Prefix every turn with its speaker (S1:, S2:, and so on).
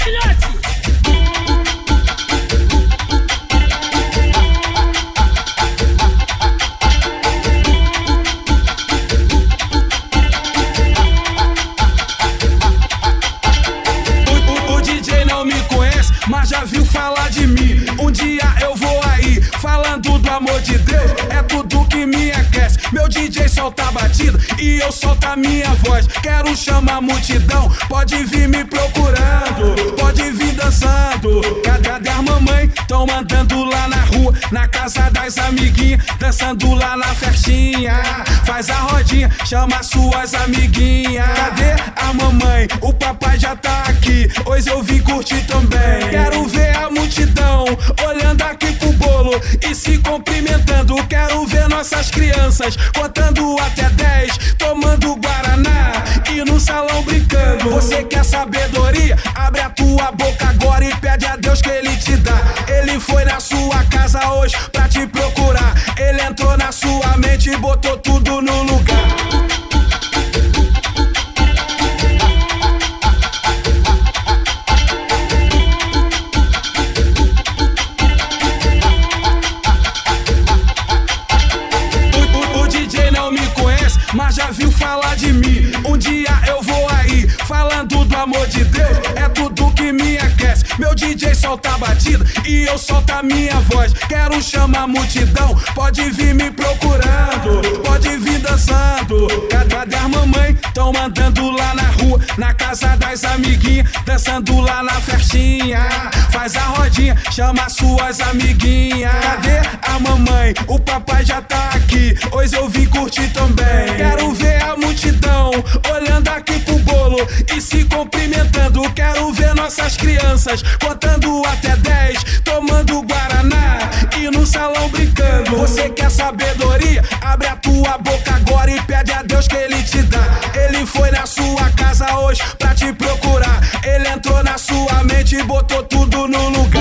S1: filhote!
S2: O DJ não me conhece, mas já viu falar de mim. Um dia eu vou aí, falando do amor de Deus. É tudo que me aquece. Meu DJ solta a batida e eu solto a minha voz. Quero chamar a multidão, pode vir me procurando, pode vir dançando. Cadê as mamães? Tão mandando lá na rua, na casa das amiguinhas, dançando lá na festinha. Faz a rodinha, chama suas amiguinhas. Cadê a mamãe? O papai já tá aqui, hoje eu vim curtir também. Quero ver a multidão olhando aqui pro bolo e se cumprimentando. Quero ver nossas crianças contando até 10, tomando guaraná e no salão brincando. Você quer sabedoria? Abre a tua boca agora e pede a Deus que Ele te dá. Ele foi na sua casa hoje pra te procurar. Ele entrou na sua mente e botou tudo no lugar. Mas já viu falar de mim. Um dia eu vou aí, falando do amor de Deus. É tudo que me aquece. Meu DJ solta a batida e eu solto a minha voz. Quero chamar a multidão, pode vir me procurando, pode vir dançando. Cadê as mamães? Tão mandando lá na rua, na casa das amiguinhas, dançando lá na festinha. Faz a rodinha, chama suas amiguinhas. Cadê a mamãe? O papai já tá aqui, hoje eu vim curtir também. Quero ver a multidão olhando aqui pro bolo e se cumprimentando. Quero ver nossas crianças contando até 10, tomando guaraná e no salão brincando. Você quer sabedoria? Abre a tua boca agora e pede a Deus que Ele te dá. Ele foi na sua casa hoje pra te procurar. Ele entrou na sua mente e botou tudo no lugar.